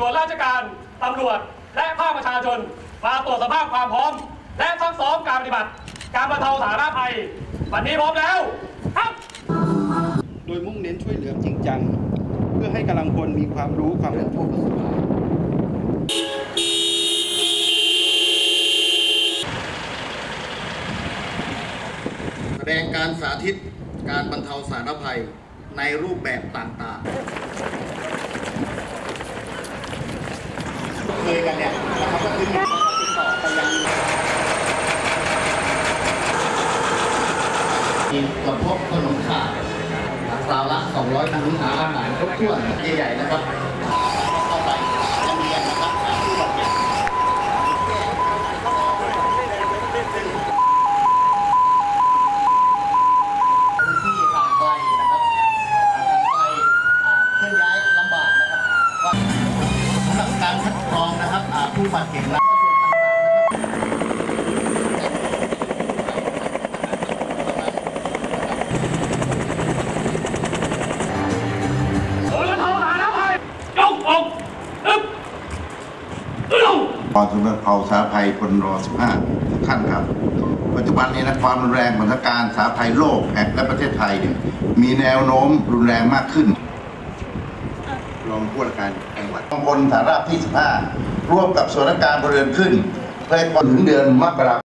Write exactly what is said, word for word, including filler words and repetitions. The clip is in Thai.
วนราชการตำรวจและภาคประชาชนมาตรวจสภาพความพร้อมและซักซ้อมการปฏิบัติการบรรเทาสาธารณภัยวันนี้พร้อมแล้วครับโดยมุ่งเน้นช่วยเหลือจริงจังเพื่อให้กำลังพลมีความรู้ความเรื่องผู้ประสบภัยแสดงการสาธิตการบรรเทาสาธารณภัยในรูปแบบต่างๆเคยกันเนี่ยนะครับก็คือติดต่อไปยังมีกระพบขนมขาดคราวละสองร้อยถุงหาอาหารครบถ้วนใหญ่ๆนะครับเข้าไปจำเรียนนะครับผู้บาดเจ็บที่ห่างไกลนะครับห่างไกลเคลื่อนย้ายลำบากนะครับว่าสำหรับการคัดกรองนะครับผู้บาดเจ็บและกองทุนบรรเทาสาธารณภัยพลรสิบห้าทุกท่านครับปัจจุบันนี้นะความรุนแรงสถานการณ์สาธารณภัยโลกแห่งและประเทศไทยเนี่ยมีแนวโน้มรุนแรงมากขึ้นรองผู้ว่าการจังหวัดกองพลฐานราบที่สิบห้าร่วมกับส่วนราชการพลเรือนขึ้นเพื่อให้ถึงเดือนมกราคม